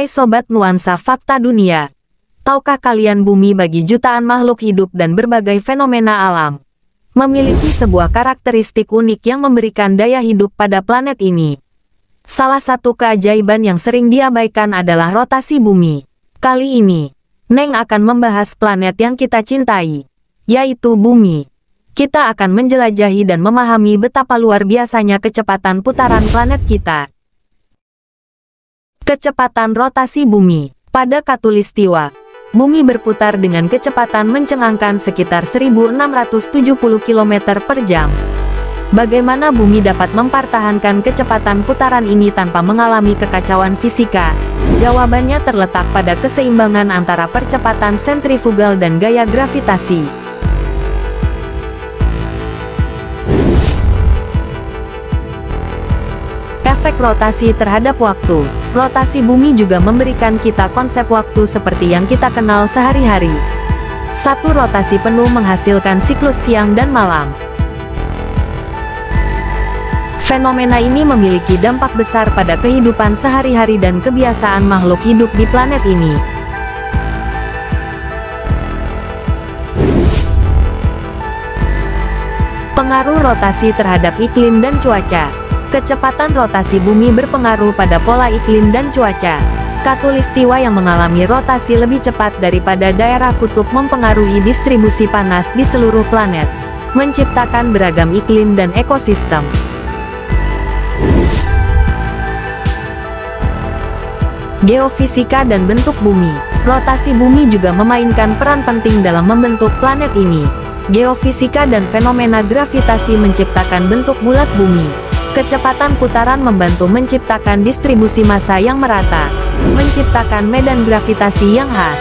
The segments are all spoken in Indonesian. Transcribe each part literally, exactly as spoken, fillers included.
Hai Sobat Nuansa Fakta Dunia. Tahukah kalian bumi bagi jutaan makhluk hidup dan berbagai fenomena alam memiliki sebuah karakteristik unik yang memberikan daya hidup pada planet ini. Salah satu keajaiban yang sering diabaikan adalah rotasi bumi. Kali ini, Neng akan membahas planet yang kita cintai, yaitu bumi. Kita akan menjelajahi dan memahami betapa luar biasanya kecepatan putaran planet kita. Kecepatan rotasi bumi. Pada Khatulistiwa, bumi berputar dengan kecepatan mencengangkan sekitar seribu enam ratus tujuh puluh kilometer per jam. Bagaimana bumi dapat mempertahankan kecepatan putaran ini tanpa mengalami kekacauan fisika? Jawabannya terletak pada keseimbangan antara percepatan sentrifugal dan gaya gravitasi. Efek rotasi terhadap waktu. Rotasi bumi juga memberikan kita konsep waktu seperti yang kita kenal sehari-hari. Satu rotasi penuh menghasilkan siklus siang dan malam. Fenomena ini memiliki dampak besar pada kehidupan sehari-hari dan kebiasaan makhluk hidup di planet ini. Pengaruh rotasi terhadap iklim dan cuaca. Kecepatan rotasi bumi berpengaruh pada pola iklim dan cuaca. Khatulistiwa yang mengalami rotasi lebih cepat daripada daerah kutub mempengaruhi distribusi panas di seluruh planet, menciptakan beragam iklim dan ekosistem. Geofisika dan bentuk bumi. Rotasi bumi juga memainkan peran penting dalam membentuk planet ini. Geofisika dan fenomena gravitasi menciptakan bentuk bulat bumi. Kecepatan putaran membantu menciptakan distribusi massa yang merata, menciptakan medan gravitasi yang khas.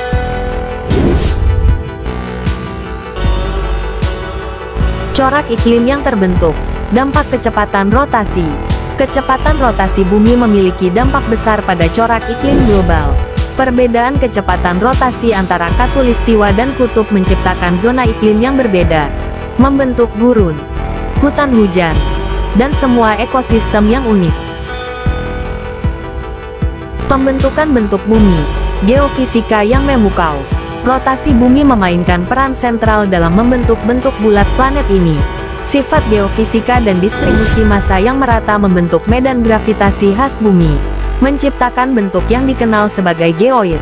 Corak iklim yang terbentuk. Dampak kecepatan rotasi. Kecepatan rotasi bumi memiliki dampak besar pada corak iklim global. Perbedaan kecepatan rotasi antara khatulistiwa dan kutub menciptakan zona iklim yang berbeda, membentuk gurun, hutan hujan, dan semua ekosistem yang unik. Pembentukan bentuk bumi. Geofisika yang memukau. Rotasi bumi memainkan peran sentral dalam membentuk bentuk bulat planet ini. Sifat geofisika dan distribusi massa yang merata membentuk medan gravitasi khas bumi, menciptakan bentuk yang dikenal sebagai geoid.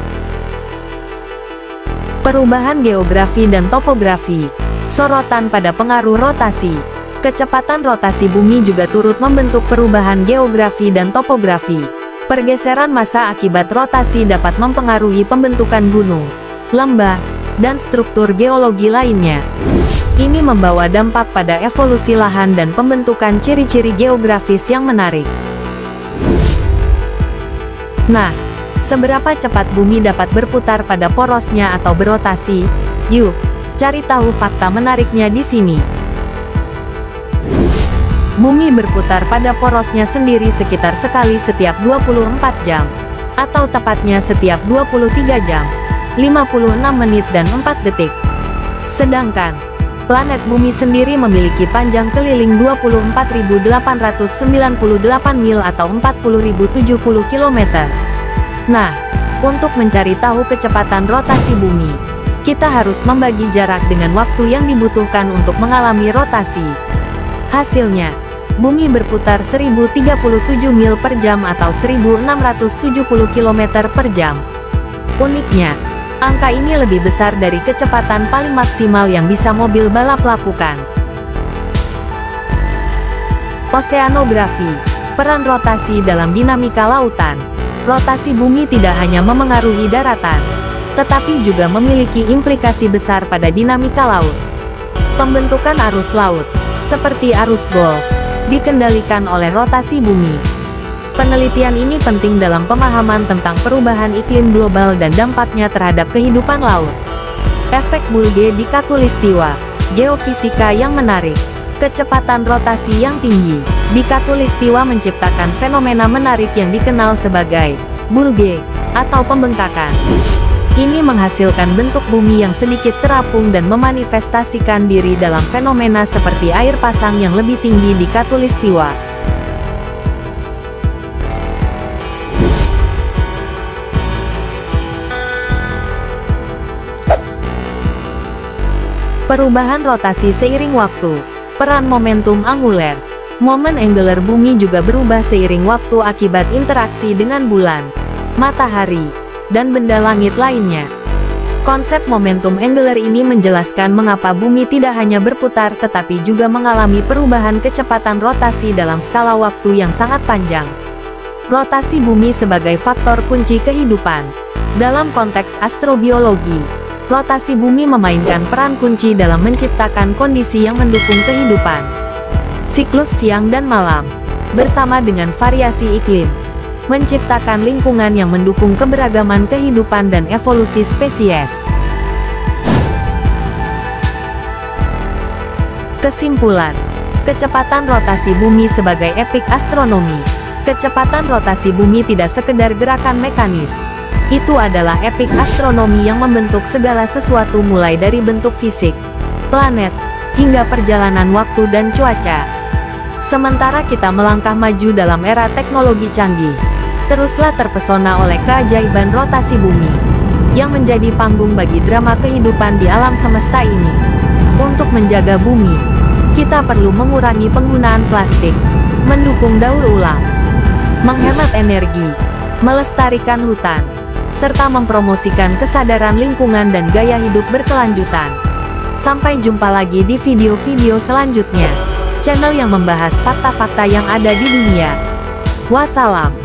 Perubahan geografi dan topografi. Sorotan pada pengaruh rotasi. Kecepatan rotasi bumi juga turut membentuk perubahan geografi dan topografi. Pergeseran massa akibat rotasi dapat mempengaruhi pembentukan gunung, lembah, dan struktur geologi lainnya. Ini membawa dampak pada evolusi lahan dan pembentukan ciri-ciri geografis yang menarik. Nah, seberapa cepat bumi dapat berputar pada porosnya atau berotasi? Yuk, cari tahu fakta menariknya di sini. Bumi berputar pada porosnya sendiri sekitar sekali setiap dua puluh empat jam, atau tepatnya setiap dua puluh tiga jam, lima puluh enam menit dan empat detik. Sedangkan, planet bumi sendiri memiliki panjang keliling dua puluh empat ribu delapan ratus sembilan puluh delapan mil atau empat puluh ribu tujuh puluh kilometer. Nah, untuk mencari tahu kecepatan rotasi bumi, kita harus membagi jarak dengan waktu yang dibutuhkan untuk mengalami rotasi. Hasilnya, bumi berputar seribu tiga puluh tujuh mil per jam atau seribu enam ratus tujuh puluh kilometer per jam. Uniknya, angka ini lebih besar dari kecepatan paling maksimal yang bisa mobil balap lakukan. Oseanografi. Peran rotasi dalam dinamika lautan. Rotasi bumi tidak hanya memengaruhi daratan, tetapi juga memiliki implikasi besar pada dinamika laut. Pembentukan arus laut, seperti arus Gulf, dikendalikan oleh rotasi bumi. Penelitian ini penting dalam pemahaman tentang perubahan iklim global dan dampaknya terhadap kehidupan laut. Efek Bulge di Khatulistiwa. Geofisika yang menarik. Kecepatan rotasi yang tinggi di Khatulistiwa menciptakan fenomena menarik yang dikenal sebagai bulge atau pembengkakan. Ini menghasilkan bentuk bumi yang sedikit terapung dan memanifestasikan diri dalam fenomena seperti air pasang yang lebih tinggi di Khatulistiwa. Perubahan rotasi seiring waktu. Peran momentum anguler. Momen angular bumi juga berubah seiring waktu akibat interaksi dengan bulan, matahari, dan benda langit lainnya. Konsep momentum angular ini menjelaskan mengapa bumi tidak hanya berputar tetapi juga mengalami perubahan kecepatan rotasi dalam skala waktu yang sangat panjang. Rotasi bumi sebagai faktor kunci kehidupan. Dalam konteks astrobiologi, rotasi bumi memainkan peran kunci dalam menciptakan kondisi yang mendukung kehidupan. Siklus siang dan malam, bersama dengan variasi iklim, menciptakan lingkungan yang mendukung keberagaman kehidupan dan evolusi spesies. Kesimpulan, kecepatan rotasi bumi sebagai epik astronomi. Kecepatan rotasi bumi tidak sekedar gerakan mekanis. Itu adalah epik astronomi yang membentuk segala sesuatu mulai dari bentuk fisik, planet, hingga perjalanan waktu dan cuaca. Sementara kita melangkah maju dalam era teknologi canggih, teruslah terpesona oleh keajaiban rotasi bumi, yang menjadi panggung bagi drama kehidupan di alam semesta ini. Untuk menjaga bumi, kita perlu mengurangi penggunaan plastik, mendukung daur ulang, menghemat energi, melestarikan hutan, serta mempromosikan kesadaran lingkungan dan gaya hidup berkelanjutan. Sampai jumpa lagi di video-video selanjutnya, channel yang membahas fakta-fakta yang ada di dunia. Wassalam.